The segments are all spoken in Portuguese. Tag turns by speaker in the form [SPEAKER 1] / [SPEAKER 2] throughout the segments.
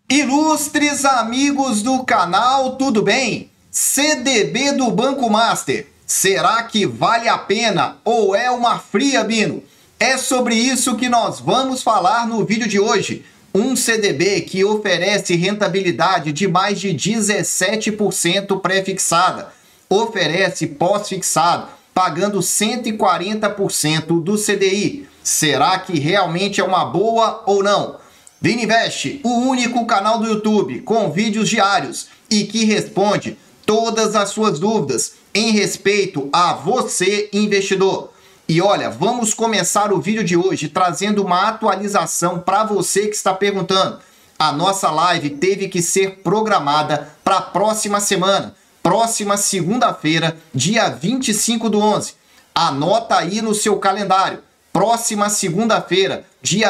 [SPEAKER 1] Ilustres amigos do canal, tudo bem? CDB do Banco Master, será que vale a pena ou é uma fria, Bino? É sobre isso que nós vamos falar no vídeo de hoje. Um CDB que oferece rentabilidade de mais de 17% pré-fixada, oferece pós-fixado, pagando 140% do CDI. Será que realmente é uma boa ou não? Vininvest, o único canal do YouTube com vídeos diários e que responde todas as suas dúvidas em respeito a você, investidor. E olha, vamos começar o vídeo de hoje trazendo uma atualização para você que está perguntando. A nossa live teve que ser programada para a próxima semana, próxima segunda-feira, dia 25/11. Anota aí no seu calendário. Próxima segunda-feira, dia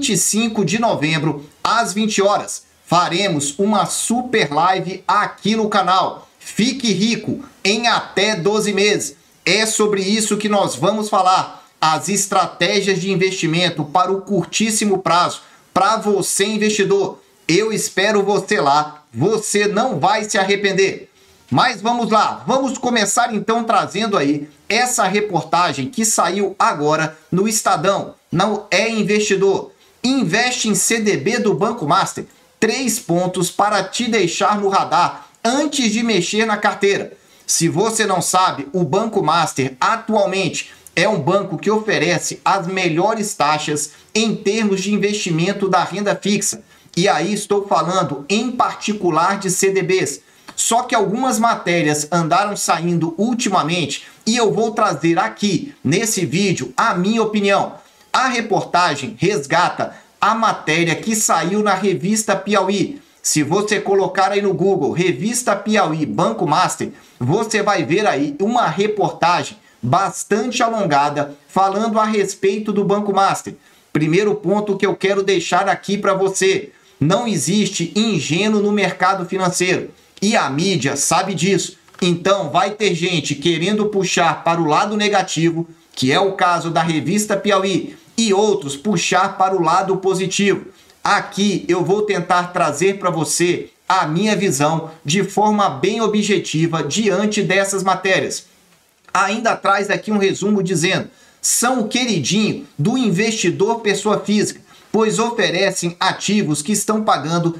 [SPEAKER 1] 25 de novembro, às 20 horas, faremos uma super live aqui no canal. Fique rico em até 12 meses. É sobre isso que nós vamos falar. As estratégias de investimento para o curtíssimo prazo, para você, investidor. Eu espero você lá. Você não vai se arrepender. Mas vamos lá, vamos começar então trazendo aí essa reportagem que saiu agora no Estadão. Não é investidor. Investe em CDB do Banco Master. 3 pontos para te deixar no radar antes de mexer na carteira. Se você não sabe, o Banco Master atualmente é um banco que oferece as melhores taxas em termos de investimento da renda fixa. E aí estou falando em particular de CDBs. Só que algumas matérias andaram saindo ultimamente e eu vou trazer aqui nesse vídeo a minha opinião. A reportagem resgata a matéria que saiu na revista Piauí. Se você colocar aí no Google, revista Piauí Banco Master, você vai ver aí uma reportagem bastante alongada falando a respeito do Banco Master. Primeiro ponto que eu quero deixar aqui para você: não existe ingênuo no mercado financeiro. E a mídia sabe disso. Então vai ter gente querendo puxar para o lado negativo, que é o caso da revista Piauí, e outros puxar para o lado positivo. Aqui eu vou tentar trazer para você a minha visão de forma bem objetiva diante dessas matérias. Ainda traz aqui um resumo dizendo: são o queridinho do investidor pessoa física, pois oferecem ativos que estão pagando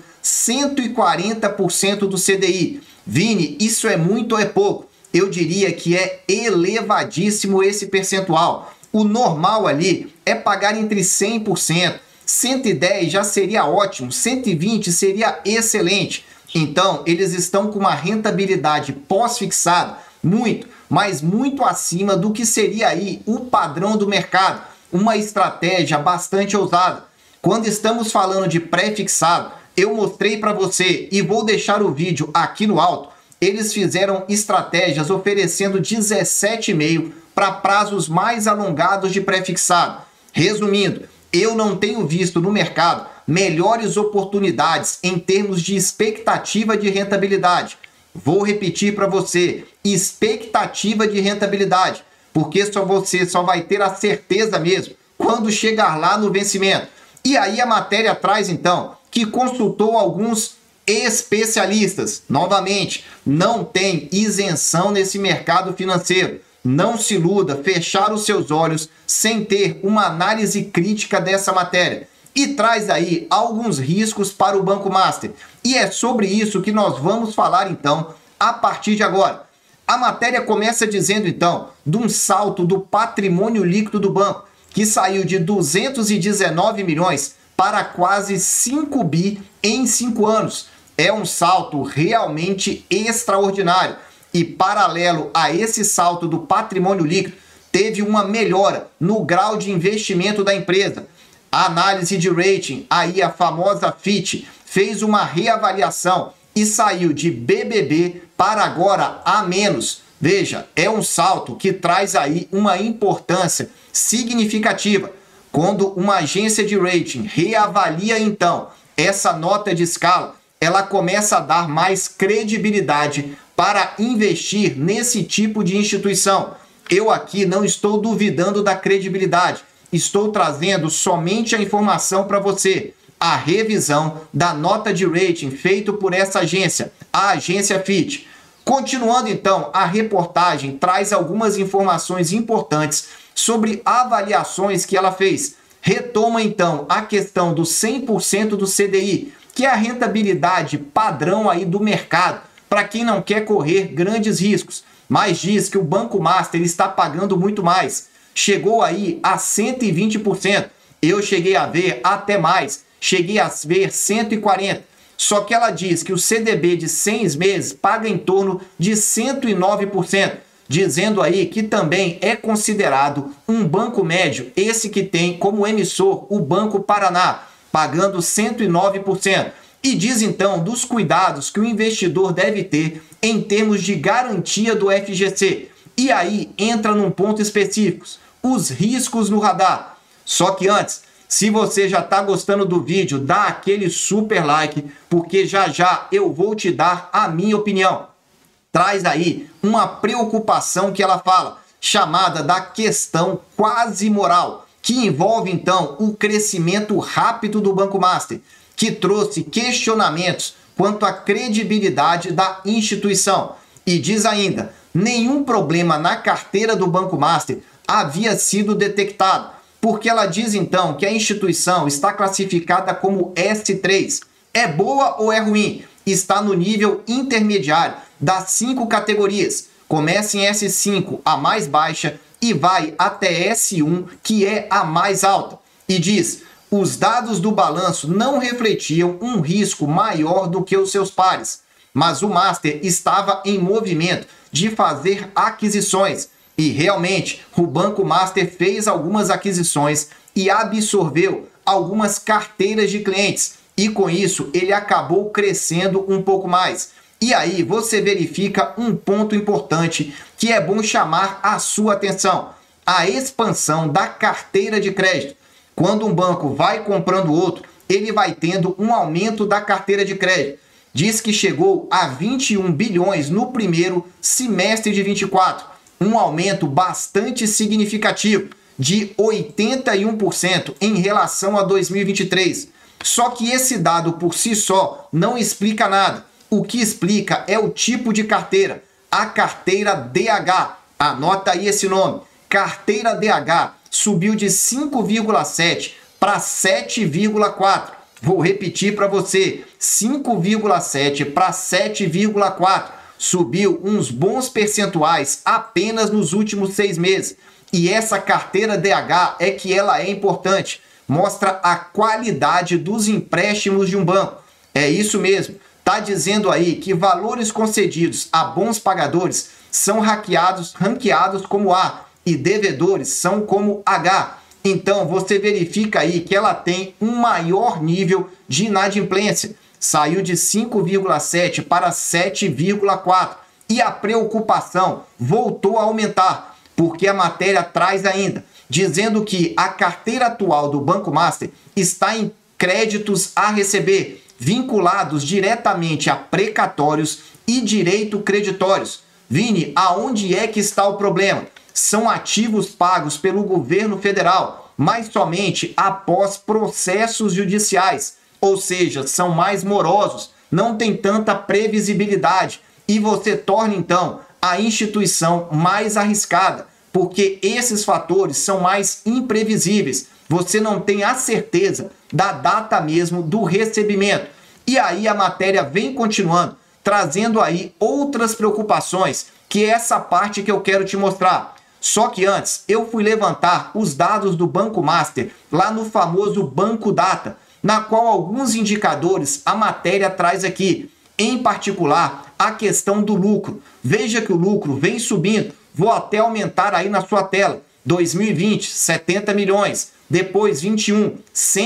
[SPEAKER 1] 140% do CDI. Vini, isso é muito ou é pouco? Eu diria que é elevadíssimo esse percentual. O normal ali é pagar entre 100%, 110% já seria ótimo, 120% seria excelente. Então, eles estão com uma rentabilidade pós-fixada muito, mas muito acima do que seria aí o padrão do mercado. Uma estratégia bastante ousada. Quando estamos falando de pré-fixado, eu mostrei para você e vou deixar o vídeo aqui no alto. Eles fizeram estratégias oferecendo 17,5% para prazos mais alongados de pré-fixado. Resumindo, eu não tenho visto no mercado melhores oportunidades em termos de expectativa de rentabilidade. Vou repetir para você, expectativa de rentabilidade, porque você só vai ter a certeza mesmo quando chegar lá no vencimento. E aí a matéria traz então que consultou alguns especialistas. Novamente, não tem isenção nesse mercado financeiro. Não se iluda, fechar os seus olhos sem ter uma análise crítica dessa matéria. E traz aí alguns riscos para o Banco Master. E é sobre isso que nós vamos falar então a partir de agora. A matéria começa dizendo então de um salto do patrimônio líquido do banco, que saiu de 219 milhões para quase 5 bi em 5 anos. É um salto realmente extraordinário. E paralelo a esse salto do patrimônio líquido, teve uma melhora no grau de investimento da empresa. A análise de rating, aí a famosa Fitch, fez uma reavaliação e saiu de BBB para agora A-. Veja, é um salto que traz aí uma importância significativa. Quando uma agência de rating reavalia então essa nota de escala, ela começa a dar mais credibilidade para investir nesse tipo de instituição. Eu aqui não estou duvidando da credibilidade, estou trazendo somente a informação para você. a revisão da nota de rating feito por essa agência, a agência Fitch. Continuando então, a reportagem traz algumas informações importantes sobre avaliações que ela fez. Retoma então a questão do 100% do CDI, que é a rentabilidade padrão aí do mercado, para quem não quer correr grandes riscos, mas diz que o Banco Master está pagando muito mais. Chegou aí a 120%. Eu cheguei a ver até mais, cheguei a ver 140%. Só que ela diz que o CDB de 6 meses paga em torno de 109%, dizendo aí que também é considerado um banco médio, esse que tem como emissor o Banco Paraná, pagando 109%. E diz então dos cuidados que o investidor deve ter em termos de garantia do FGC. E aí entra num ponto específico, os riscos no radar. Só que antes, se você já está gostando do vídeo, dá aquele super like, porque já já eu vou te dar a minha opinião. Traz aí uma preocupação que ela fala, chamada da questão quase moral, que envolve então o crescimento rápido do Banco Master, que trouxe questionamentos quanto à credibilidade da instituição. E diz ainda, nenhum problema na carteira do Banco Master havia sido detectado, porque ela diz então que a instituição está classificada como S3. É boa ou é ruim? Está no nível intermediário das 5 categorias. Começa em S5, a mais baixa, e vai até S1, que é a mais alta. E diz, os dados do balanço não refletiam um risco maior do que os seus pares, mas o Master estava em movimento de fazer aquisições. E realmente, o Banco Master fez algumas aquisições e absorveu algumas carteiras de clientes. E com isso, ele acabou crescendo um pouco mais. E aí, você verifica um ponto importante que é bom chamar a sua atenção. A expansão da carteira de crédito. Quando um banco vai comprando outro, ele vai tendo um aumento da carteira de crédito. Diz que chegou a 21 bilhões no primeiro semestre de 24. Um aumento bastante significativo, de 81% em relação a 2023. Só que esse dado por si só não explica nada. O que explica é o tipo de carteira, a carteira DH. Anota aí esse nome. Carteira DH subiu de 5,7 para 7,4. Vou repetir para você, 5,7 para 7,4. Subiu uns bons percentuais apenas nos últimos 6 meses. E essa carteira DH é que ela é importante. Mostra a qualidade dos empréstimos de um banco. É isso mesmo. Está dizendo aí que valores concedidos a bons pagadores são ranqueados como A e devedores são como H. Então você verifica aí que ela tem um maior nível de inadimplência. Saiu de 5,7 para 7,4. E a preocupação voltou a aumentar, porque a matéria traz ainda, dizendo que a carteira atual do Banco Master está em créditos a receber, vinculados diretamente a precatórios e direito creditórios. Vini, aonde é que está o problema? São ativos pagos pelo governo federal, mas somente após processos judiciais, ou seja, são mais morosos, não tem tanta previsibilidade e você torna então a instituição mais arriscada, porque esses fatores são mais imprevisíveis. Você não tem a certeza da data mesmo do recebimento. E aí a matéria vem continuando, trazendo aí outras preocupações, que é essa parte que eu quero te mostrar. Só que antes, eu fui levantar os dados do Banco Master, lá no famoso Banco Data, na qual alguns indicadores a matéria traz aqui, em particular a questão do lucro. Veja que o lucro vem subindo, vou até aumentar aí na sua tela. 2020, 70 milhões, depois 21,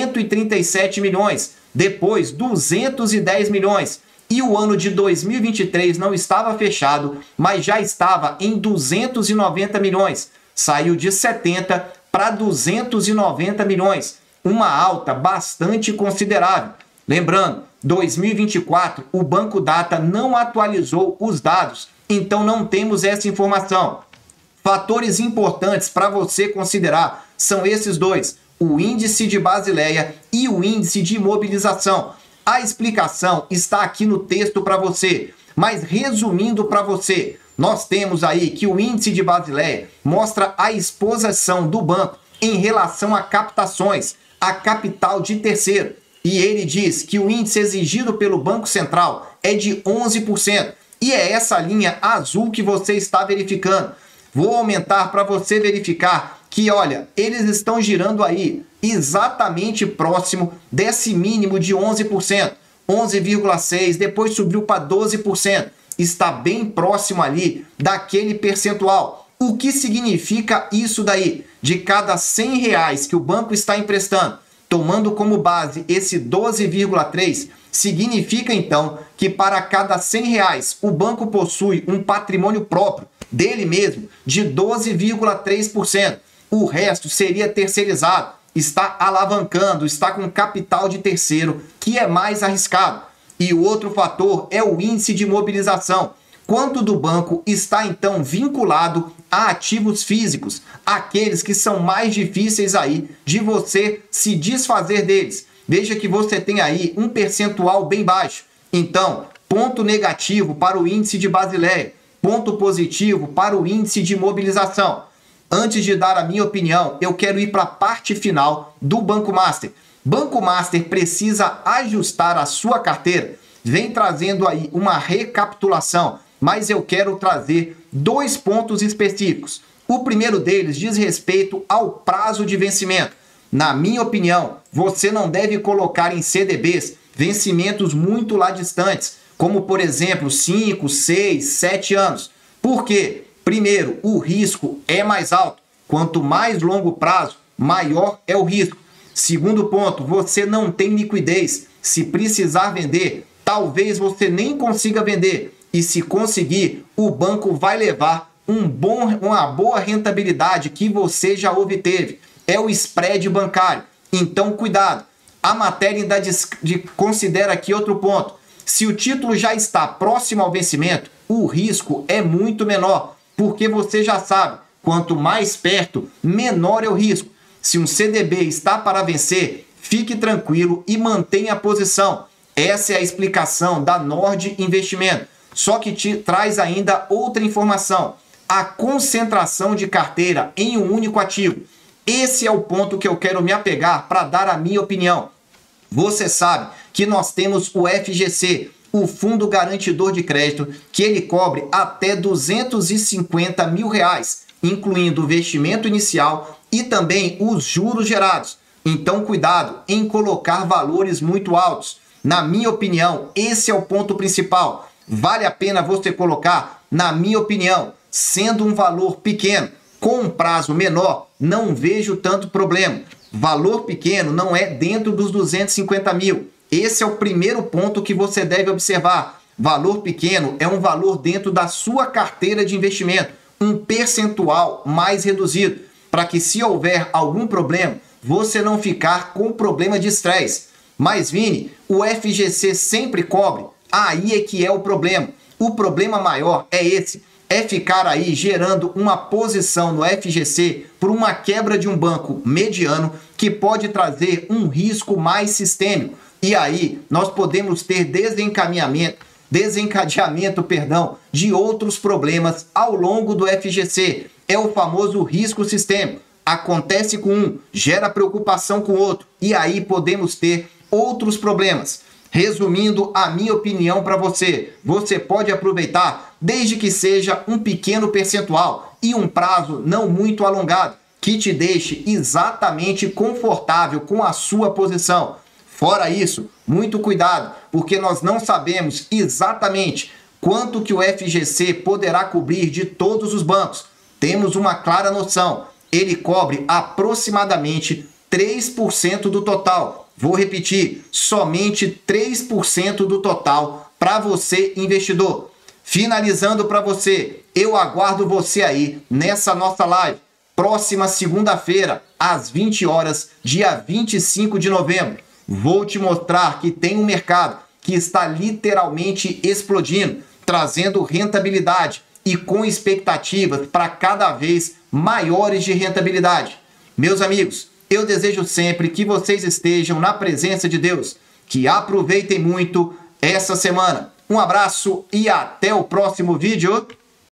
[SPEAKER 1] 137 milhões, depois 210 milhões. E o ano de 2023 não estava fechado, mas já estava em 290 milhões. Saiu de 70 para 290 milhões. Uma alta bastante considerável. Lembrando, 2024 o Banco Data não atualizou os dados, então não temos essa informação. Fatores importantes para você considerar são esses dois. o índice de Basileia e o índice de imobilização. A explicação está aqui no texto para você, mas resumindo para você, nós temos aí que o índice de Basileia mostra a exposição do banco em relação a captações, a capital de terceiro. E ele diz que o índice exigido pelo Banco Central é de 11%. E é essa linha azul que você está verificando. Vou aumentar para você verificar que, olha, eles estão girando aí exatamente próximo desse mínimo de 11%. 11,6%, depois subiu para 12%. Está bem próximo ali daquele percentual. O que significa isso daí? De cada R$100 que o banco está emprestando, tomando como base esse 12,3%, significa então que para cada R$100 o banco possui um patrimônio próprio dele mesmo de 12,3%. O resto seria terceirizado, está alavancando, está com capital de terceiro, que é mais arriscado. E o outro fator é o índice de mobilização. Quanto do banco está então vinculado a ativos físicos, aqueles que são mais difíceis aí de você se desfazer deles. Veja que você tem aí um percentual bem baixo. Então, ponto negativo para o índice de Basileia, ponto positivo para o índice de mobilização. Antes de dar a minha opinião, eu quero ir para a parte final do Banco Master. Banco Master precisa ajustar a sua carteira, vem trazendo aí uma recapitulação, mas eu quero trazer 2 pontos específicos. O primeiro deles diz respeito ao prazo de vencimento. Na minha opinião, você não deve colocar em CDBs vencimentos muito lá distantes, como por exemplo 5, 6, 7 anos. Por quê? Primeiro, o risco é mais alto. Quanto mais longo prazo, maior é o risco. Segundo ponto, você não tem liquidez. Se precisar vender, talvez você nem consiga vender. E se conseguir, o banco vai levar uma boa rentabilidade que você já obteve. É o spread bancário. Então, cuidado. A matéria ainda considera aqui outro ponto. Se o título já está próximo ao vencimento, o risco é muito menor, porque você já sabe, quanto mais perto, menor é o risco. Se um CDB está para vencer, fique tranquilo e mantenha a posição. Essa é a explicação da Nord Investimento. Só que te traz ainda outra informação. A concentração de carteira em um único ativo. Esse é o ponto que eu quero me apegar para dar a minha opinião. Você sabe que nós temos o FGC, o Fundo Garantidor de Crédito, que ele cobre até R$250 mil, incluindo o investimento inicial e também os juros gerados. Então, cuidado em colocar valores muito altos. Na minha opinião, esse é o ponto principal. Vale a pena você colocar, na minha opinião, sendo um valor pequeno, com um prazo menor, não vejo tanto problema. Valor pequeno não é dentro dos 250 mil. Esse é o primeiro ponto que você deve observar. Valor pequeno é um valor dentro da sua carteira de investimento, um percentual mais reduzido, para que se houver algum problema, você não ficar com problema de estresse. Mas, Vini, o FGC sempre cobre. Aí é que é o problema. O problema maior é esse. É ficar aí gerando uma posição no FGC por uma quebra de um banco mediano que pode trazer um risco mais sistêmico. E aí nós podemos ter desencadeamento de outros problemas ao longo do FGC. É o famoso risco sistêmico. Acontece com um, gera preocupação com o outro. E aí podemos ter outros problemas. Resumindo a minha opinião para você, você pode aproveitar desde que seja um pequeno percentual e um prazo não muito alongado, que te deixe exatamente confortável com a sua posição. Fora isso, muito cuidado, porque nós não sabemos exatamente quanto que o FGC poderá cobrir de todos os bancos. Temos uma clara noção, ele cobre aproximadamente 3% do total. Vou repetir, somente 3% do total para você, investidor. Finalizando para você, eu aguardo você aí nessa nossa live, próxima segunda-feira, às 20 horas, dia 25 de novembro. Vou te mostrar que tem um mercado que está literalmente explodindo, trazendo rentabilidade e com expectativas para cada vez maiores de rentabilidade. Meus amigos, Eu desejo sempre que vocês estejam na presença de Deus, que aproveitem muito essa semana. Um abraço e até o próximo vídeo.